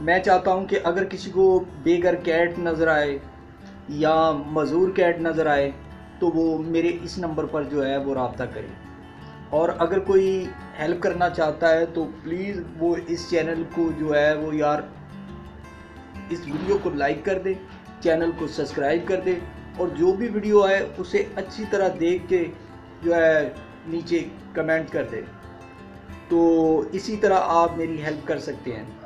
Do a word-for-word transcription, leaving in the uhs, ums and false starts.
मैं चाहता हूं कि अगर किसी को बेघर कैट नज़र आए या मज़दूर कैट नज़र आए तो वो मेरे इस नंबर पर जो है वो रब्ता करे। और अगर कोई हेल्प करना चाहता है तो प्लीज़ वो इस चैनल को जो है वो यार इस वीडियो को लाइक कर दे, चैनल को सब्सक्राइब कर दे और जो भी वीडियो आए उसे अच्छी तरह देख के जो है नीचे कमेंट कर दे। तो इसी तरह आप मेरी हेल्प कर सकते हैं।